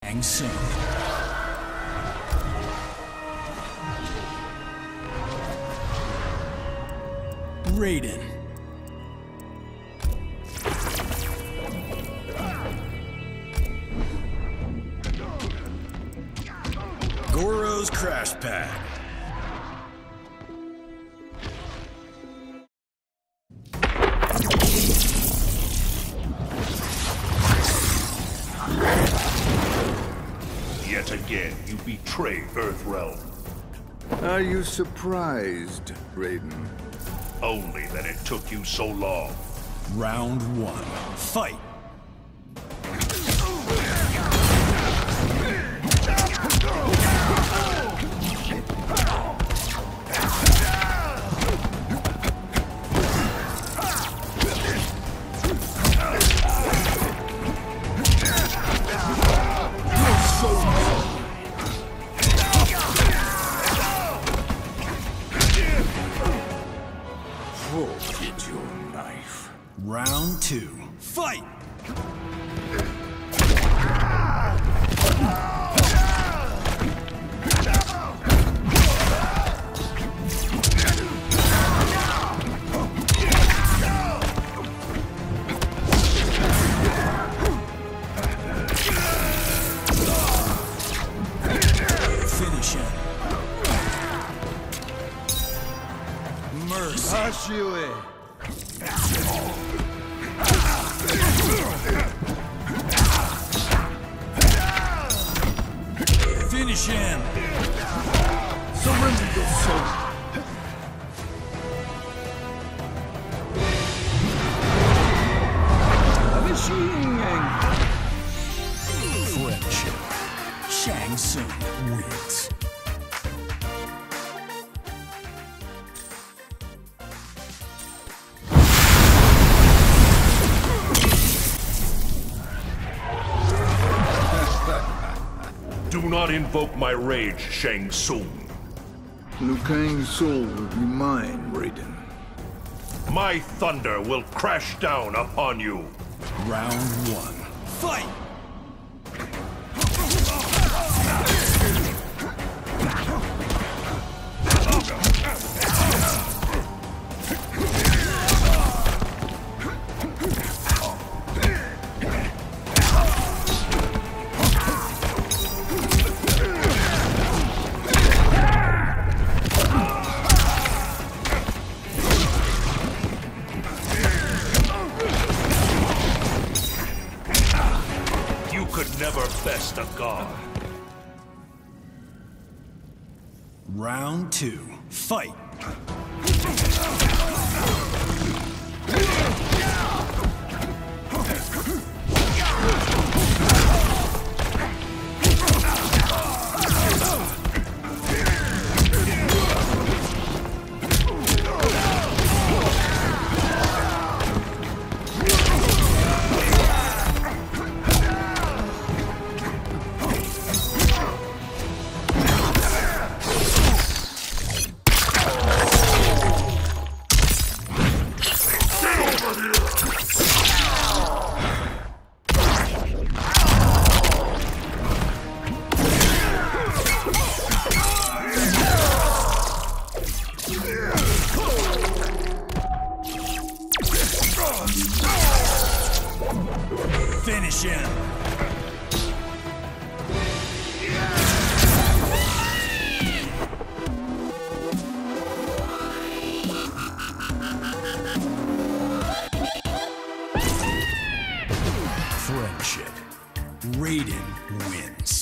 Shang Tsung. Raiden. Goro's crash pad. Yet again, you betray Earthrealm. Are you surprised, Raiden? Only that it took you so long. Round one. Fight! Forget your knife. Round two. Fight! Finish him. Mercy. Ashiwe. Finish him. Surrender your soul. Friendship. Shang Tsung wins. Do not invoke my rage, Shang Tsung. Liu Kang's soul will be mine, Raiden. My thunder will crash down upon you. Round one. Fight! You could never best a god. Round two. Fight! Finish him. Friendship. Raiden wins.